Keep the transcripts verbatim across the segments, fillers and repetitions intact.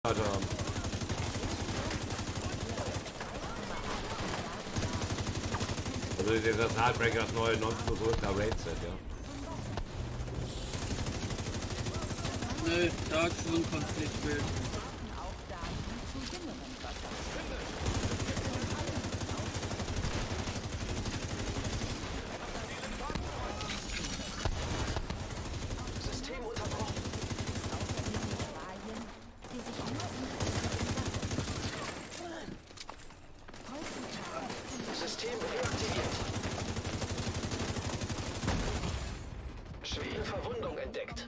Also das Heartbreaker, das neue Nonplusultra Raid-Set, ja. Nö, da hat schon Konflikt will. System unterbrochen. System reaktiviert. Schwere Verwundung entdeckt.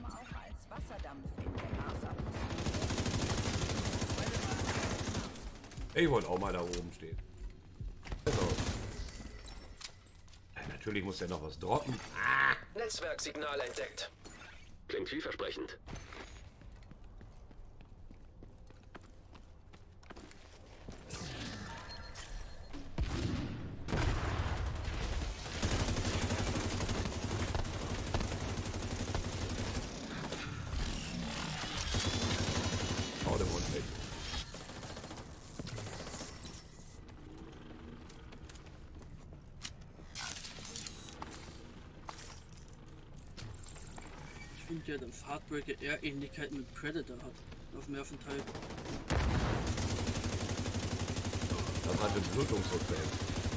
Ich wollte auch mal da oben stehen. Genau. Ja, natürlich muss ja noch was droppen. Ah. Netzwerksignal entdeckt. Klingt vielversprechend. Hau dem Hund weg. Ich finde ja, dass Heartbreaker eher Ähnlichkeiten mit Predator hat. Auf dem ersten Teil. Das hat ein Blutungshotel.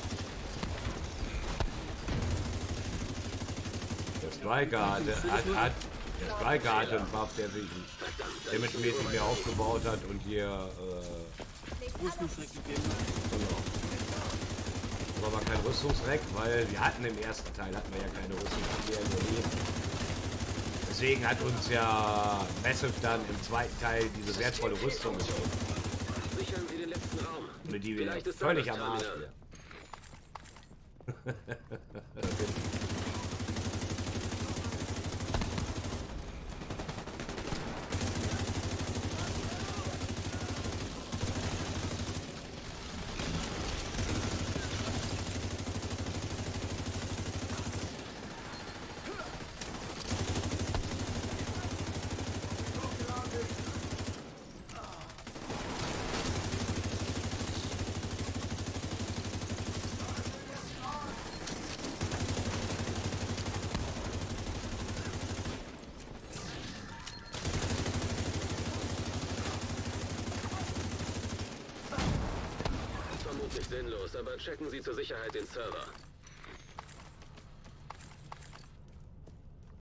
Der Striker hatte, hat, hat, der Striker hatte einen Buff, der sich dementsprechend mehr aufgebaut hat und hier, äh, Rüstungsreck gegeben hat. genau. Das war aber kein Rüstungsreck, weil wir hatten im ersten Teil, hatten wir ja keine Rüstungsreck. Deswegen hat uns ja Massive dann im zweiten Teil diese wertvolle Rüstung gegeben. Sichern Sie den letzten Raum. Mit die wir Vielleicht ist völlig da am das Arsch Terminal. wären. Vermutlich sinnlos, aber checken Sie zur Sicherheit den Server.